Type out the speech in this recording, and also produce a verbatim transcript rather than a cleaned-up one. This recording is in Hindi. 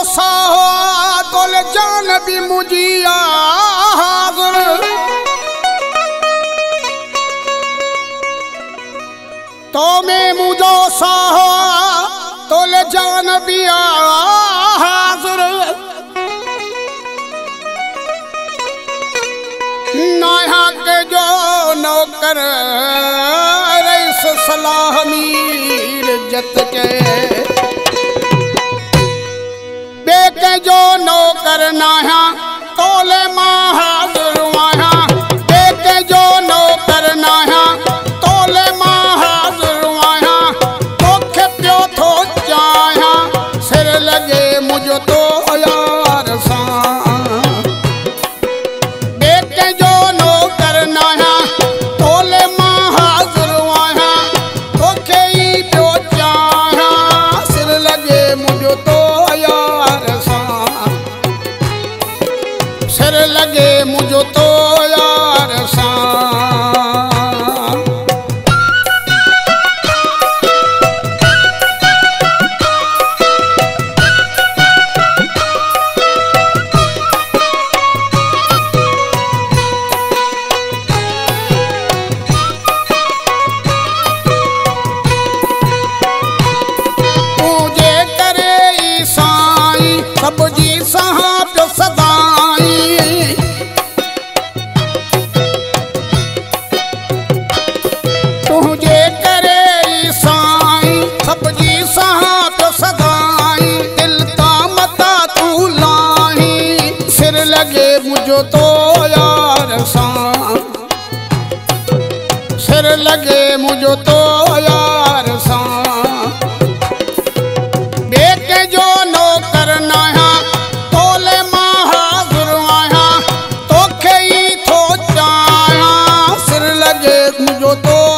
साहो तोले जान भी मुझिया हाज़िर तो में मुझो साहो तोले जान भी हाज़िर नाया के जो नौकर रईस सलाह मीर जत के बेके जो नौकर नाया तोले मां हाज़िर वाया बेके जो नौकर नाया तोले मां हाज़िर वाया तोखे पियो थो चाया सिर लगे मुझो तो यार सां बेके जो नौकर नाया तोले मां हाज़िर वाया तोखे ही पियो चाया सिर लगे मुझो तो सिर लगे मुझो तो यार पूजे करे ईसाई सब जी सहा पियो सदाई तुझे करे ईसाई सब जी सहा पियो सदाई दिल का मता तू लाही सिर लगे मुझो तो यार सां सिर लगे मुझो तो यार सां बेके जो नौकर नाया तोले मां हाज़िर आया तोखे ही थो चाया सिर लगे मुझो तो